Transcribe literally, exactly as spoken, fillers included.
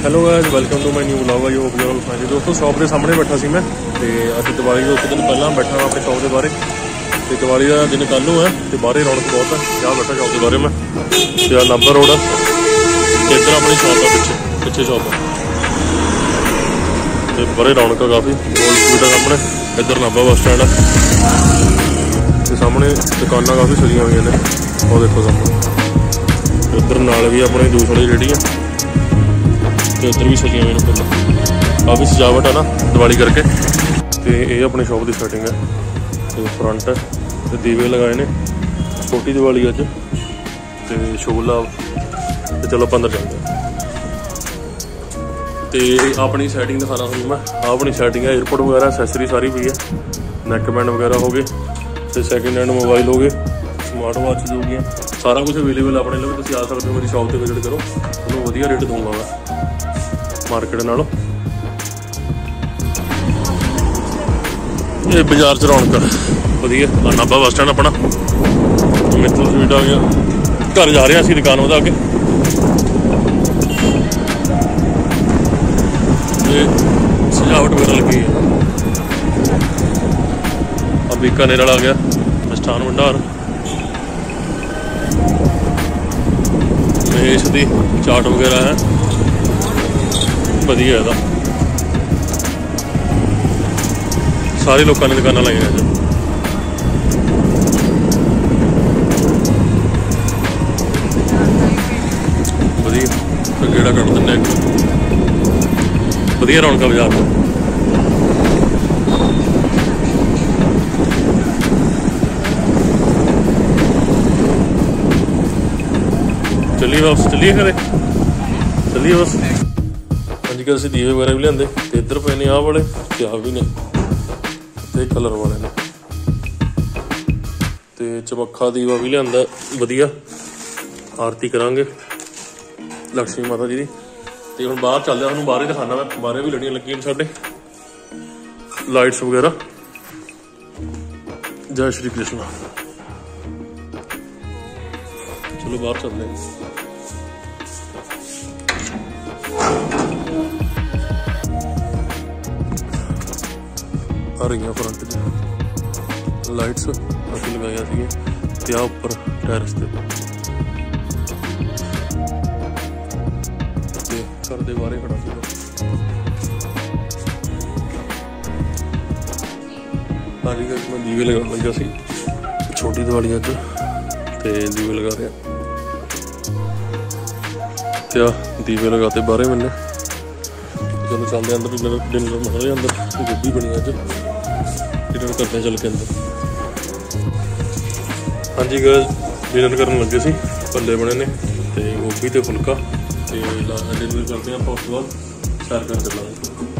Hello guys, welcome to my new vlog. I hope you all fine. दोस्तों shop के सामने बैठा सी मैं ते अज दिवाली तो एक दिन पहला बैठा अपने शॉप के बारे ते दिवाली का दिन कल है तो बाहर रौनक बहुत है। क्या बैठा शॉप के बारे में तो नाभा रोड है, इधर अपनी शॉप है, पिछे पिछे शॉप है तो बाहर रौनक है काफ़ी। गोल्ड स्वीट है सामने, इधर नाभा बस स्टैंड है तो सामने दुकाना काफ़ी सजिया हुई ने। और देखो सामने इधर नाल भी अपने जूस वाली रेहड़ी है तो इधर भी सजिया हुई फुल, काफ़ी सजावट है ना दिवाली करके। तो ये अपनी शॉप की सेटिंग है तो फ्रंट है तो दीवे लगाए ने। छोटी दिवाली अज तो शोला तो चलो अंदर चलते हैं। तो अपनी सैटिंग दिखाना थोड़ा मैं। अपनी सैटिंग है, एयरपोर्ट वगैरह असैसरी सारी भी है, नैकबैंड वगैरह हो गए तो सैकेंड हैंड मोबाइल हो गए, स्मार्ट वाच हो गई, सारा कुछ अवेलेबल अपने लिए। तुम आ सकते हो, मेरी शॉप पर विजिट करो, तुम्हें वधिया रेट दूंगा मैं मार्केट नालों। ये बाजार च रौनक वधिया। नाभा बस स्टैंड अपना मित्तल स्वीट आ गया। घर जा रहे हैं असीं दुकान वधा के। सजावट वगैरह लगी है। अब बीकानेर वाला आ गया मिष्ठान भंडार, महेश दी चाट वगैरह है, वधिया है। सारे लोगों ने दुकान लाई अज वधिया। गेड़ा कट दें, वधिया रौनक बाजार में। चलिए वापस चलिए घरे, चलिए बस। अजकल असीं दीवे वगैरह भी लियाते तो इधर पे ने, आ वाले ते आ भी ने ते कलर वाले ने ते चबक्खा दीवा भी लियादा वधिया। आरती करांगे लक्ष्मी माता जी की। तो हम बाहर चलते हैं, बाहर ही दिखाना मैं। बाहर भी लड़ियां लगी साढ़े लाइट्स वगैरह। जय श्री कृष्ण। चलो बाहर चलते हैं। आ रही फ्रंट दी लाइट्स अभी लगाई थी उपर टैरिस से। घर के बाहर खड़ा सी आज मैं दीवे लगा लगा सी। छोटी दिवाली अज तो दीवे लगा रहा क्या दीवे लगाते बाहर मैंने। चलो चलते अंदर, डिनर डिनर बना रहे अंदर। गोभी बनी अज, डिनर करते चल के अंदर। हाँ जी गैस, डिनर करन लगे सी, भल्ले बने ने तो गोभी तो फुलका तो डिनर करते हैं। उसके बाद सैर कर चलांगे।